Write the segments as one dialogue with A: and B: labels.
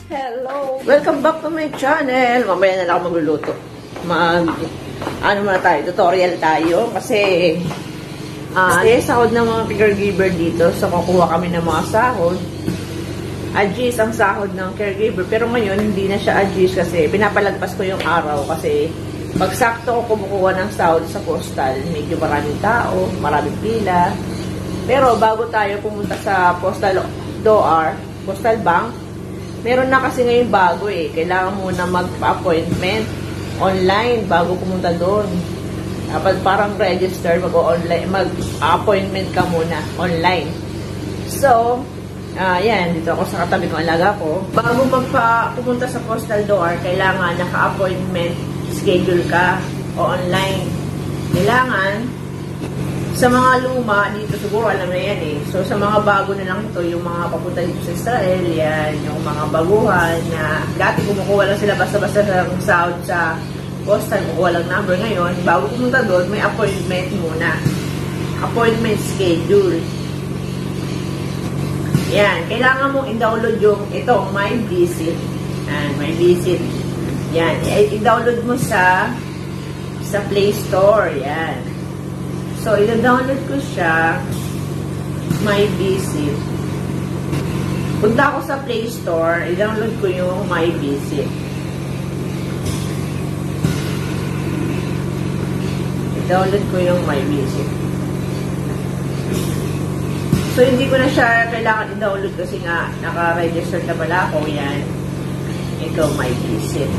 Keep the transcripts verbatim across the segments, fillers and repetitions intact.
A: Hello! Welcome back to my channel! Mamaya na lang ako magluluto. Mag, ano muna tayo, tutorial tayo. Kasi, ah, uh, sahod ng mga caregiver dito. So, kukuha kami ng mga sahod. Adjust ang sahod ng caregiver. Pero ngayon, hindi na siya adjust kasi pinapalagpas ko yung araw. Kasi, pag sakto ko kumukuha ng sahod sa postal, medyo maraming tao, maraming pila. Pero, bago tayo pumunta sa postal D O R, postal bank, meron na kasi ngayon bago eh. Kailangan muna magpa-appointment online bago pumunta doon. Dapat parang register, mag-online, mag-appointment ka muna online. So, uh, yan, dito ako sa katabi ng alaga ko. Bago magpa-pumunta sa postal D O R, kailangan naka-appointment schedule ka o online. Kailangan sa mga luma, dito siguro alam na yan eh. So, sa mga bago na lang ito, yung mga papunta dito sa Israel, yan, yung mga baguhan na dati kumukuha lang sila basta-basta ng sahod sa postal, kumukuha lang number. Ngayon, bago pumunta doon, may appointment muna. Appointment schedule. Yan. Kailangan mong i-download yung itong My Visit. Yan, My Visit. Yan. I-download mo sa sa Play Store. Yan. So, i-download ko siya, My Visit. Punta ako sa Play Store, i-download ko yung My Visit. I-download ko yung My Visit. So, hindi ko na siya kailangan i-download kasi nga, naka-register na pala ako. Yan. Ito, My Visit.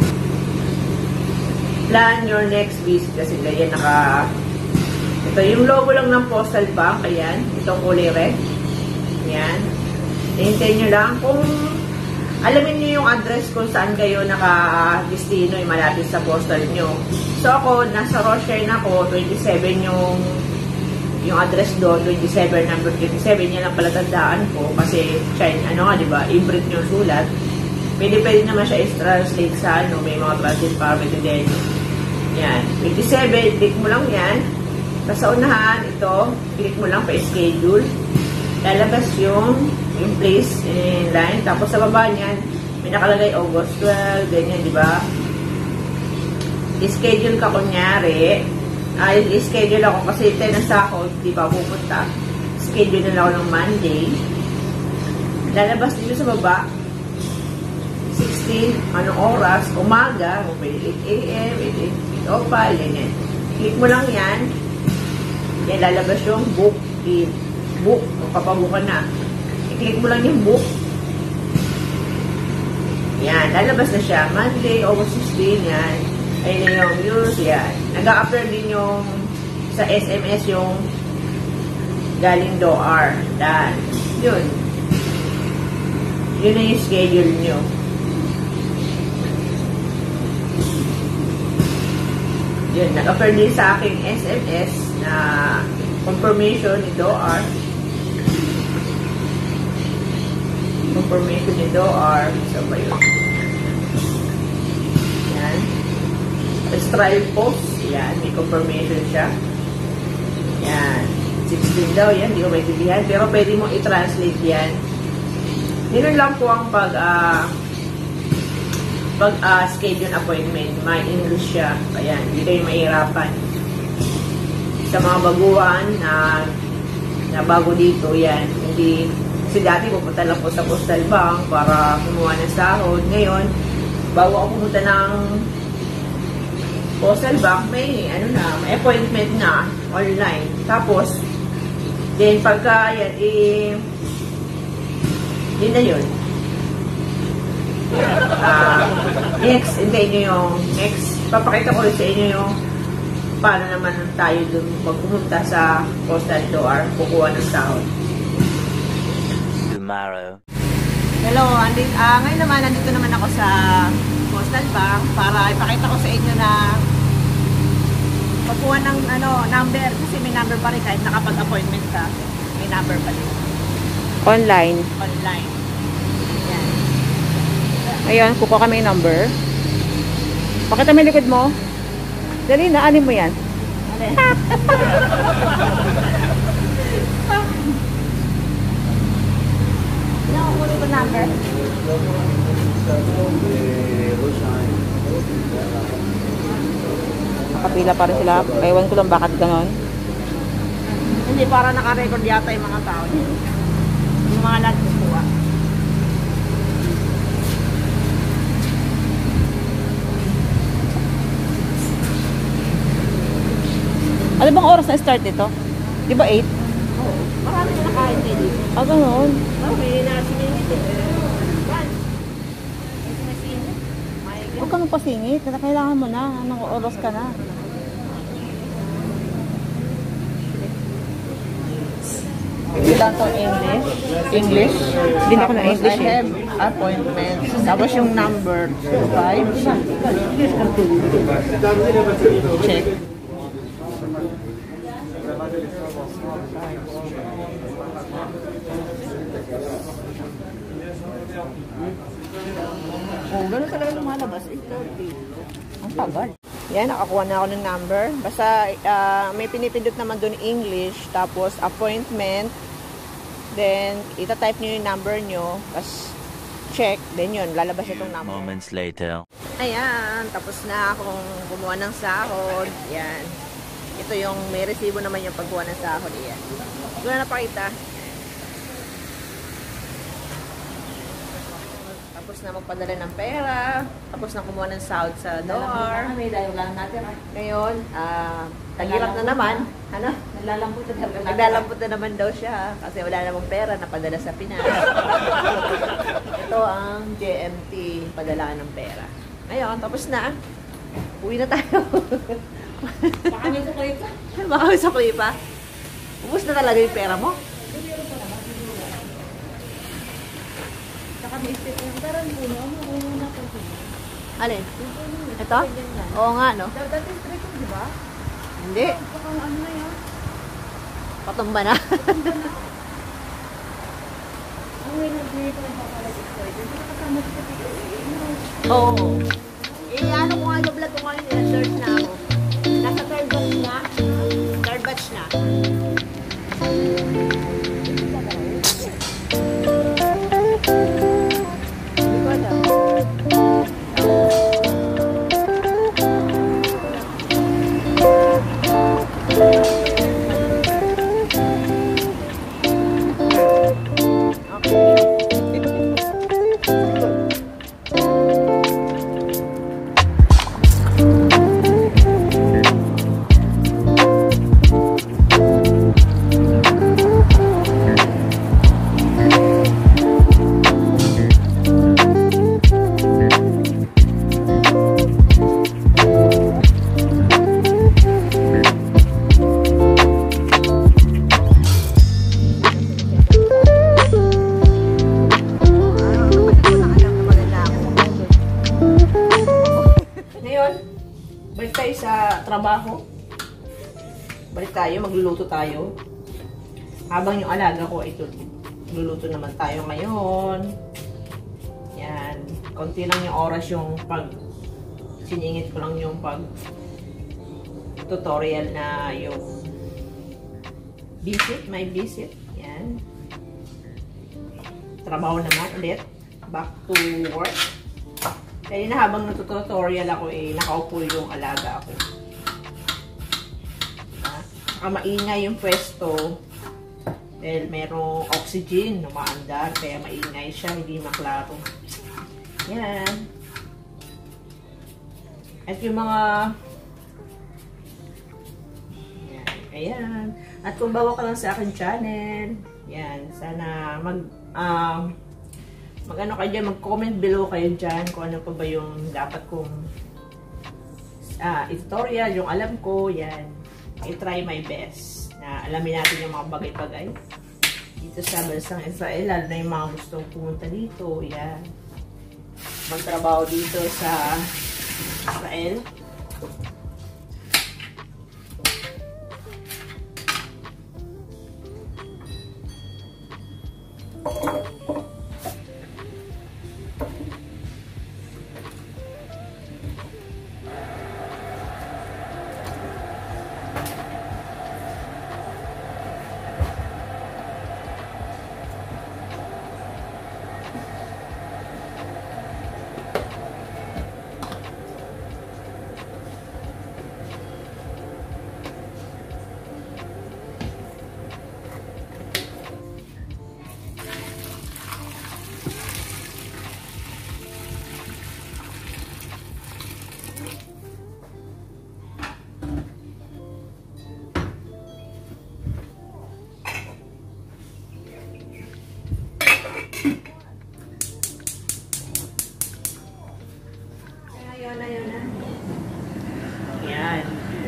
A: Plan your next visit kasi ganyan naka... Ito, yung logo lang ng postal bank, ayan, itong kulay red. Ayan. Hintayin nyo lang. Kung alamin nyo yung address kung saan kayo naka-destino, yung malapit sa postal nyo. So ako, nasa Rochelle ako, twenty-seven yung yung address doon, twenty-seven, number twenty-seven, yan lang pala tandaan ko. Kasi, China, ano nga, diba, i-print yung sulat. Pwede-pwede naman siya i-translate sa, ano, may mga translate parameter din. Yan. twenty-seven, click mo lang yan. Sa unahan, ito, click mo lang pa-schedule. Lalabas yung, yung place in line. Tapos sa baba niyan, may nakalagay August twelve, ganyan, di ba? I-schedule ka kunyari. Ay, uh, i-schedule ako kasi ten na sahod, di ba, pupunta. Schedule na ako ng Monday. Lalabas dito sa baba, sixteen, anong oras, umaga, eight A M, eight O five, ganyan. Click mo lang yan. Yan, lalabas yung book. Book. Papabukan na. I-click mo lang yung book. Yan, lalabas na siya. Monday, August sixteen, yan. Ayun na yung news, yan. Nag-a-appear din yung sa S M S yung galing D O R. Dan. Yun. Yun na yung schedule nyo. Yun, nag-appear din sa aking S M S na confirmation ni D O R. Confirmation ni D O R. So ba yun? Yan. Extrail post. Yan. May confirmation siya. Yan. sixteen daw yan. Hindi ko maintindihan. Pero pwede mo i-translate yan. Yun lang po ang pag ah uh, pag uh, schedule appointment, may English siya. Ayan, hindi kayo mahirapan. Sa mga baguhan na, na bago dito, yan. Hindi, kasi dati pupunta lang po sa postal bank para kumuha ng sahod. Ngayon, bago ako pumunta ng postal bank, may, ano na, may appointment na online. Tapos, then pagka, yan, eh, yun na yun. Uh, next, hintayin nyo yung next. Papakita ko rin sa inyo yung paano naman tayo dun pag pumunta sa postal D O R, kukuha ng sahod.
B: Tomorrow.
A: Hello, andit, uh, ngayon naman, nandito naman ako sa postal bank para ipakita ko sa inyo na pagkuha ng ano, number, kasi may number pa rin kahit nakapag-appointment ka, may number pa rin.
C: Online.
A: Online.
C: Ayan, kukuha kami yung number. Pakita mo yung likod mo. Dali na, alin mo yan? Alin?
A: Yan, kukunin ko number.
C: Nakapila pa rin sila. Ewan ko lang bakit ganon.
A: Hindi, para naka-record yata yung mga tao dito. Yung mga nagkukuha.
C: Ano bang oras na start dito? Di ba eight?
A: Oo. Marami na nakain kayo dito.
C: Ah, ganon.
A: Oo, may nasiningit eh. Yan. May sinasingit. May
C: Huwag ka nang pasingit. Kailangan mo na. Anong oras ka na?
A: You don't talk English? English?
C: Hindi ako na English
A: I
C: eh.
A: have appointment. Tapos yung number five. Check. Oh, gano'n talaga lumalabas. eight thirty.
C: Ang tagal.
A: Yan, nakakuha na ako ng number. Basta ah, may pinipindot naman doon English, tapos appointment, then itatype nyo yung number nyo, tapos check, then yun, lalabas itong number.
B: Moments later.
A: Ayan, tapos na akong gumawa ng sahod. Yan. Ito yung, may resibo naman yung pagkuha ng sahod. Yan. Ito na napakita. Tapos na magpadala ng pera. Tapos na kumuha ng sahod sa door. Ngayon, ah, tagirap na naman. Ano?
C: Naglalambot na talaga.
A: Naglalambot na naman daw siya kasi wala namang pera na padala sa Pinas. Ito ang J M T, padala ng pera. Ngayon, tapos na. Uwi na tayo.
C: Baka may sukli pa.
A: Baka may sukli pa. Ubus na talaga yung pera mo.
C: Saka may isip yung parang puno. Ano na po siya?
A: Alin? Ito? Oo nga, no?
C: Dati straight ko, di ba?
A: Hindi.
C: Baka ano na yan?
A: Patumba na.
C: Ang way na dito ko nagpapalag straight. Hindi na kasama sa dito.
A: Oo. Eh, ano ko nga yung vlog ko ngayon, i-search na ako. Nasa third batch na. Third batch na. Hindi ko alam. Balik tayo sa trabaho. Balik tayo, magluluto tayo. Habang yung alaga ko, ito, magluluto naman tayo ngayon. Yan. Konti lang yung oras yung pag, siningit ko lang yung pag tutorial na yung visit, my visit. Yan. Trabaho naman ulit. Back to work. Kaya na habang natututorial ako eh, nakaupo yung alaga ako. Saka maingay yung pwesto. Dahil merong oxygen, umaandar. Kaya maingay siya, hindi maklaro. Yan. At yung mga... Yan. Ayan. At kung bago ka lang sa akin channel, yan. Sana mag... Um, mag-ano kayo dyan, mag-comment below kayo dyan kung ano pa ba yung dapat kong uh, tutorial, yung alam ko, yan. I try my best na alamin natin yung mga bagay-bagay dito sa bansang Israel, lalo na yung mga gustong pumunta dito, yan. Magtrabaho dito sa Israel.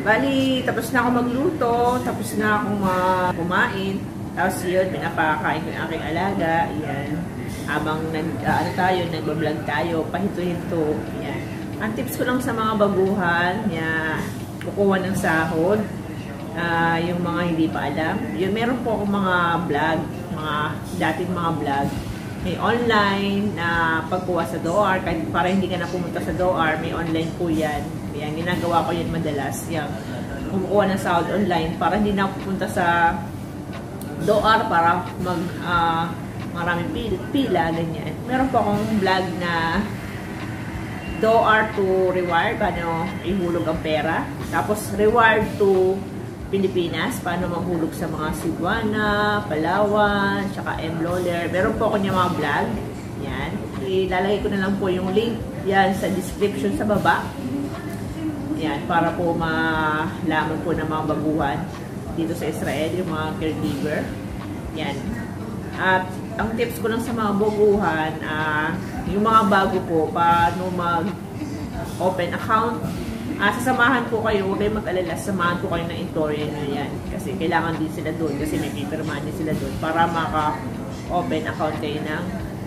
A: Bali, tapos na ako magluto, tapos na akong uh, kumain. Tapos yun, pinapakain ko yung aking alaga. Yan. Habang nag, uh, ano tayo, nag-vlog tayo, pahinto-hinto. Yan. Ang tips ko lang sa mga baguhan, yan, kukuha ng sahod. Uh, yung mga hindi pa alam. Yun, meron po akong mga vlog, mga dating mga vlog. May online na pagkuha sa D O R, kahit para hindi ka na pumunta sa D O R, may online po yan. Yan, ginagawa ko yan madalas. Yan, kumukuha ng sahod online para hindi na pupunta sa D O R para mag, uh, maraming pila, pila, ganyan. Meron po akong vlog na D O R to reward, paano ihulog ang pera. Tapos reward to Pilipinas, paano mahulog sa mga Cebuana, Palawan, tsaka M-Loller. Meron po ako niya mga vlog. Yan. Ilalagay ko na lang po yung link yan sa description sa baba. Yan, para po malaman po ng mga baguhan dito sa Israel, yung mga caregiver. Yan. At ang tips ko lang sa mga baguhan, uh, yung mga bago po, paano mag-open account. Uh, sasamahan po kayo, huwag kayong mag-alala, sasamahan po kayo ng employer nyo yan. Kasi kailangan din sila doon, kasi may pipirmahan din sila doon para maka-open account kayo ng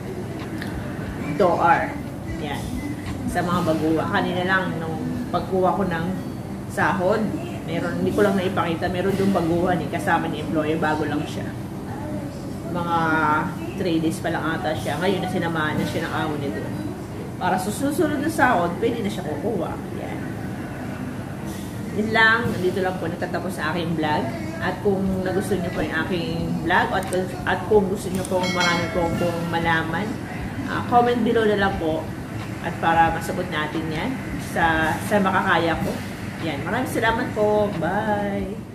A: D O R. Yan. Sa mga baguhan. Kanina lang, nung pagkuha ko ng sahod, meron, hindi ko lang naipakita, meron doon baguhan eh, kasama ni employer, bago lang siya. Mga three days pa lang ata siya. Ngayon na sinamahan na siya ng amo niya doon. Para susunod na sahod, pwede na siya kukuha. Yan. Yun lang, nandito lang po natatapos sa aking vlog. At kung nagustuhan niyo po yung aking vlog at, at kung gusto niyo po marami po pong malaman, uh, comment below na lang po at para masagot natin yan sa, sa makakaya ko. Yan, maraming salamat po. Bye!